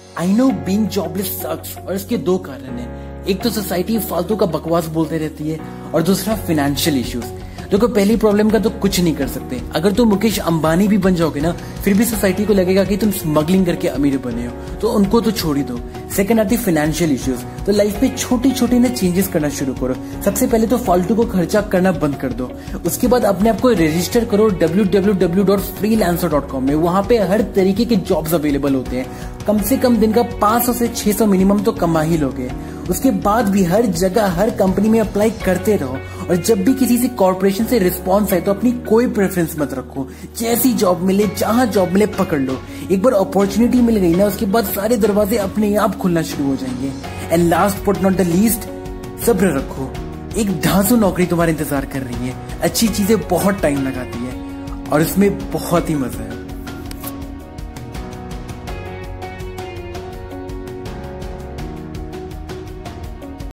आई know being jobless sucks और इसके दो कारण हैं। एक तो सोसाइटी फालतू का बकवास बोलते रहती है और दूसरा फाइनेंशियल इश्यूज। देखो पहली प्रॉब्लम का तो कुछ नहीं कर सकते। अगर तुम मुकेश अंबानी भी बन जाओगे ना, फिर भी सोसाइटी को लगेगा कि तुम स्मगलिंग करके अमीर बने हो, तो उनको तो छोड़ ही दो। सेकंड आती फाइनेंशियल इश्यूज। तो लाइफ में छोटी छोटी ना चेंजेस करना शुरू करो। सबसे पहले तो फालतू को खर्चा करना बंद कर दो। उसके बाद अपने आप को रजिस्टर करो www.freelancer.com में। वहां पे हर तरीके के जॉब्स अवेलेबल होते हैं। कम से कम दिन का 500 से 600 मिनिमम तो कमा ही लोगे। उसके बाद भी हर जगह हर कंपनी में अप्लाई करते रहो। और जब भी किसी से कॉर्पोरेशन से रिस्पॉन्स आए तो अपनी कोई प्रेफरेंस मत रखो। जैसी जॉब मिले, जहां जॉब मिले पकड़ लो। एक बार अपॉर्चुनिटी मिल गई ना, उसके बाद सारे दरवाजे अपने आप खुलना शुरू हो जाएंगे। And last but not the least, सब्र रखो। एक धांसू नौकरी तुम्हारे इंतजार कर रही है। अच्छी चीजें बहुत टाइम लगाती है और इसमें बहुत ही मजा है।